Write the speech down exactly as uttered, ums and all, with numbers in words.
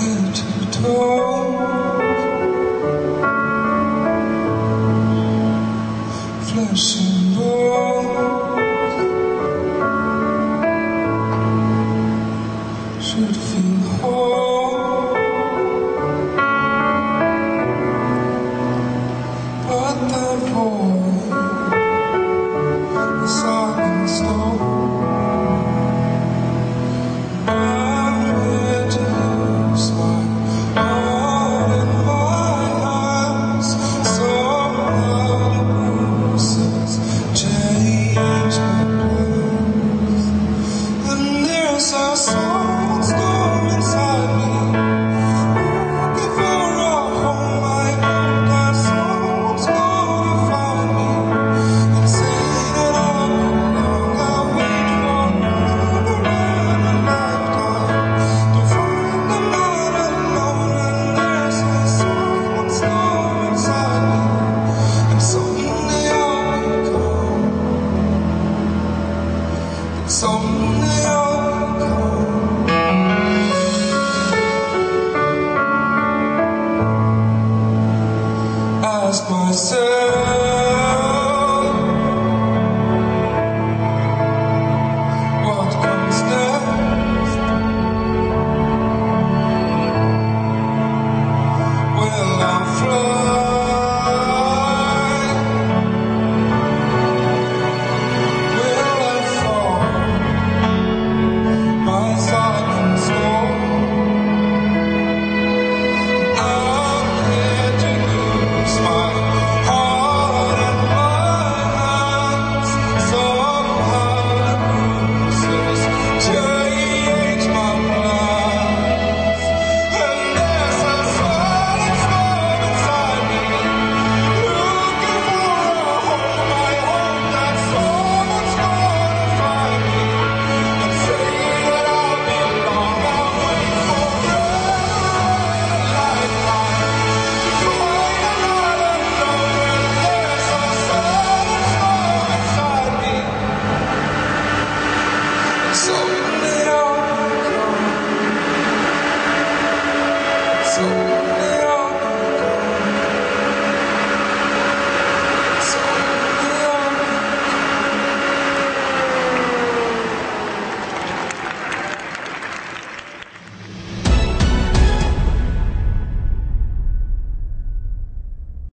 headed to the door, flesh and bones, should feel whole, but the void is silent stone. Someday I'll come. Ask myself, what comes next? Will I fly? Will I fall? My silent soul, I'm here to lose my heart and my hands. Somehow the bruises change my plans, and there's a silent storm inside me, looking for a home. I hope that someone's gonna find me and say that I'll belong. I'll wait forever, a lifetime, to find another love when there's a silent storm inside me. Someday I'll come. So